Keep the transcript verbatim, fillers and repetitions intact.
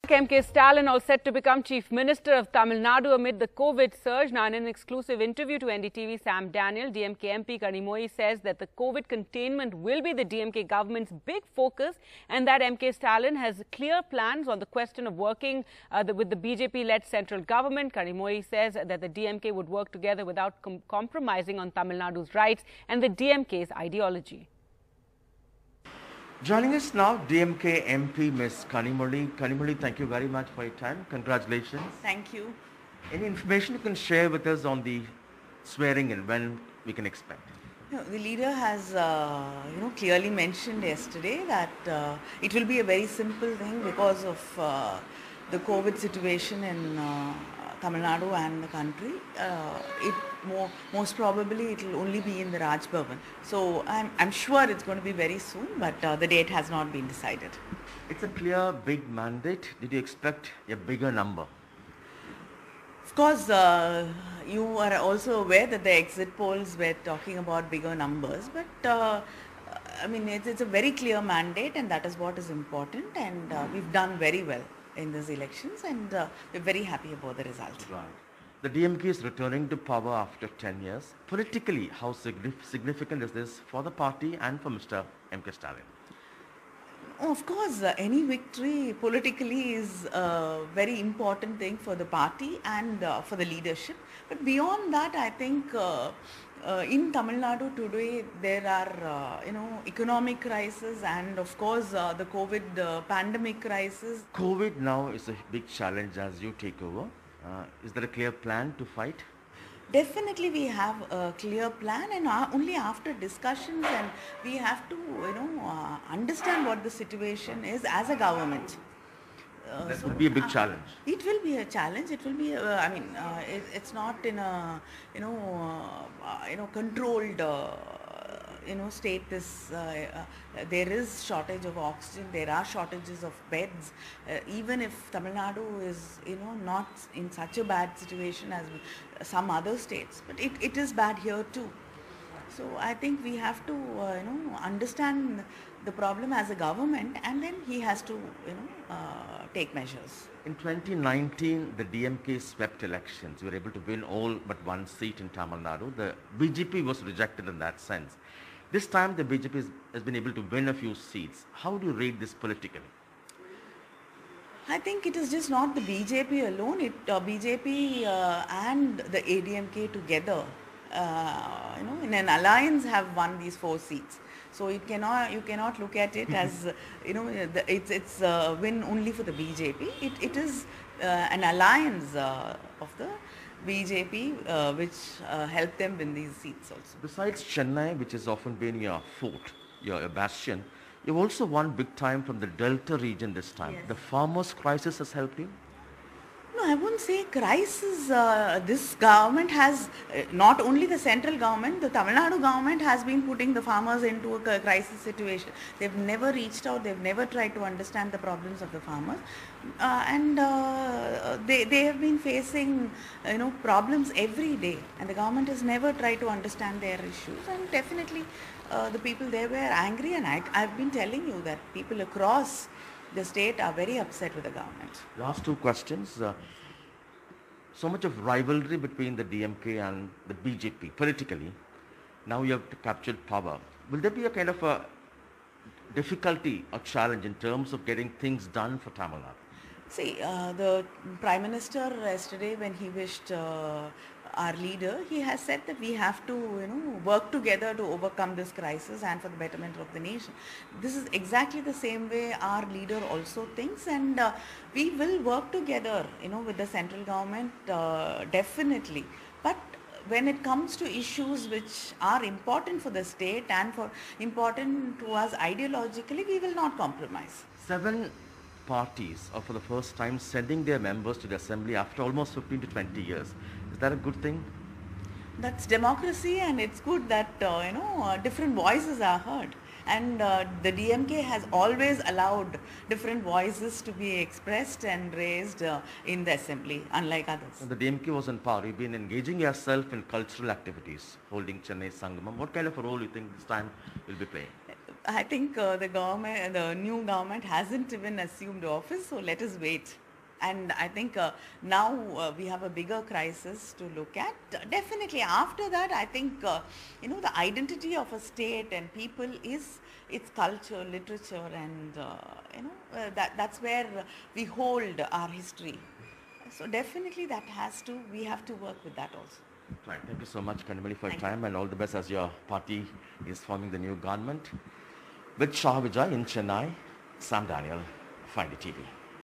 M K Stalin all set to become Chief Minister of Tamil Nadu amid the COVID surge. Now, in an exclusive interview to N D T V, Sam Daniel, D M K M P Kanimoyi says that the COVID containment will be the D M K government's big focus and that M K Stalin has clear plans on the question of working uh, the, with the B J P-led central government. Kanimoyi says that the D M K would work together without com compromising on Tamil Nadu's rights and the D M K's ideology. Joining us now, D M K M P Miz Kanimoyi. Kanimoyi, thank you very much for your time. Congratulations. Thank you. Any information you can share with us on the swearing and when we can expect? You know, the leader has, uh, you know, clearly mentioned yesterday that uh, it will be a very simple thing because of uh, the COVID situation in uh, Tamil Nadu and the country. Uh, it more, most probably it will only be in the Raj Bhavan. So I'm, I'm sure it's going to be very soon, but uh, the date has not been decided. It's a clear, big mandate. Did you expect a bigger number? Of course, uh, you are also aware that the exit polls were talking about bigger numbers, but uh, I mean, it's, it's a very clear mandate and that is what is important, and uh, we've done very well in these elections, and uh, we're very happy about the result. Right. The D M K is returning to power after ten years. Politically, how significant is this for the party and for Mister M K Stalin? Of course, uh, any victory politically is a very important thing for the party and uh, for the leadership. But beyond that, I think uh, uh, in Tamil Nadu today, there are, uh, you know, economic crisis and of course uh, the COVID uh, pandemic crisis. COVID now is a big challenge as you take over. Uh, is there a clear plan to fight? Definitely we have a clear plan, and uh, only after discussions, and we have to, you know, uh, understand what the situation is as a government. Uh, that so, would be a big uh, challenge. It will be a challenge. It will be, uh, I mean, uh, it, it's not in a, you know, uh, you know, controlled, uh, you know, state. This, uh, uh, there is shortage of oxygen, there are shortages of beds. Uh, even if Tamil Nadu is, you know, not in such a bad situation as some other states, but it, it is bad here too. So I think we have to, uh, you know, understand the problem as a government, and then he has to, you know, uh, take measures. In twenty nineteen, the D M K swept elections. We were able to win all but one seat in Tamil Nadu. The B J P was rejected in that sense. This time, the B J P has been able to win a few seats. How do you rate this politically? I think it is just not the B J P alone. It uh, B J P uh, and the A D M K together, uh, you know, in an alliance have won these four seats. So it cannot, you cannot look at it as, you know, the, it's it's a win only for the B J P. It it is uh, an alliance uh, of the B J P uh, which uh, helped them win these seats also. Besides Chennai, which has often been your fort, your, your bastion, you've also won big time from the Delta region this time. Yes. The farmers' crisis has helped you? No, I wouldn't say crisis. Uh, this government has, uh, not only the central government, the Tamil Nadu government has been putting the farmers into a crisis situation. They've never reached out, they've never tried to understand the problems of the farmers. Uh, and uh, they, they have been facing, uh, you know, problems every day. And the government has never tried to understand their issues. And definitely uh, the people there were angry, and I, I've been telling you that people across the state are very upset with the government. Last two questions. Uh, so much of rivalry between the D M K and the B J P politically. Now you have captured power. Will there be a kind of a difficulty or challenge in terms of getting things done for Tamil Nadu? See, uh, the Prime Minister yesterday, when he wished uh, our leader, he has said that we have to, you know, work together to overcome this crisis and for the betterment of the nation. This is exactly the same way our leader also thinks, and uh, we will work together, you know, with the central government, uh, definitely. But when it comes to issues which are important for the state and for important to us ideologically, we will not compromise. Seven parties are for the first time sending their members to the assembly after almost fifteen to twenty years. Is that a good thing? That's democracy, and it's good that, uh, you know, uh, different voices are heard. And uh, the D M K has always allowed different voices to be expressed and raised uh, in the assembly, unlike others. The D M K was in power. You've been engaging yourself in cultural activities, holding Chennai Sangamam. What kind of a role do you think this time will be playing? I think uh, the government, the new government hasn't even assumed office, so let us wait. And I think uh, now uh, we have a bigger crisis to look at. Definitely after that, I think, uh, you know, the identity of a state and people is its culture, literature, and, uh, you know, uh, that, that's where we hold our history. So definitely that has to, we have to work with that also. Right. Thank you so much, Kanimali, for your Thank time, and all the best as your party is forming the new government. With Shah Vijay in Chennai, Sam Daniel, Find T V.